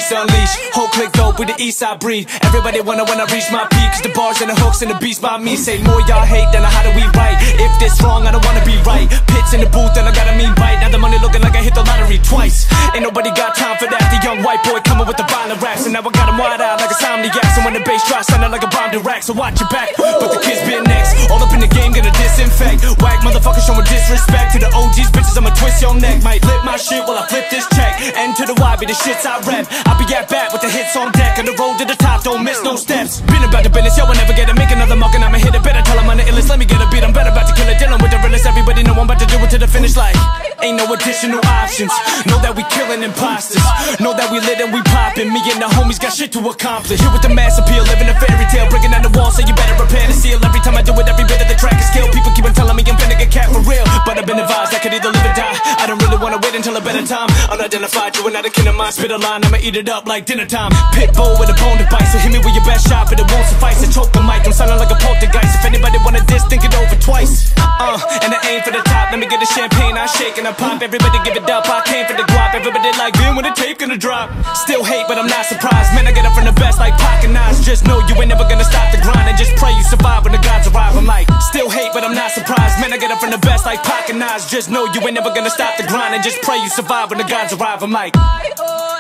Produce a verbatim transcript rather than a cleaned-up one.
beast unleashed. Whole click dope with the east side breed. Everybody wanna when I reach my peak, cause the bars and the hooks and the beats by me. Say more y'all hate than how do we write. If this wrong, I don't wanna be right. Pits in the booth and I got a mean bite. Now the money looking like I hit the lottery twice. Ain't nobody got time for that. The young white boy coming with the violent raps, and now I got him wide out like a Somniac. So when the bass drops, sounding like a bomb direct. So watch your back, but the kids been next. All up in the game, gonna disinfect. Whack motherfuckers showing disrespect to the O Gs, bitches. I'ma twist your neck. Might lip my shit while I flip this check. N to the Y, be the shits I rep. I be at bat with the hits on deck. On the road to the top, don't miss no steps. Been about the business, yo, I never get it. Make another muck and I'ma hit it. Better tell I'm on the illest. Let me get a beat, I'm better about to kill it. Dealing with the realest, everybody know I'm about to do it to the finish. Like, ain't no additional options. Know that we killing imposters. Know that we lit and we poppin'. Me and the homies got shit to accomplish. Here with the mass appeal, living a fairy tale. Breaking down the wall, so you better repair the seal. Every time I do it, every bit of the track is skill. People keep on telling me I'm finna get cat for real, but I've been advised I could either live or die. I don't really wanna wait until a better time. Unidentified, you and not a kin of mine. Spit a line, I'ma eat it up like dinner time. Pitbull with a bone to bite, so hit me with your best shot, but it won't suffice. I choke the mic, I'm sounding like a poltergeist. If anybody wanna diss, think it over twice. Uh, and I aim for the top, let me get the champagne, I shake and I pop. Everybody give it up, I came for the guap. Everybody like, man, when the tape gonna drop? Still hate, but I'm not surprised. Man, I get up from the best like Pac and Nas. Just know you ain't never gonna stop the grind, and just pray you survive when the gods arrive. I'm like, still hate, but I'm not surprised. Man, I get up from the best like Pac and Nas. Just know you ain't never gonna stop the grind, and just pray you survive when the gods arrive. I'm like,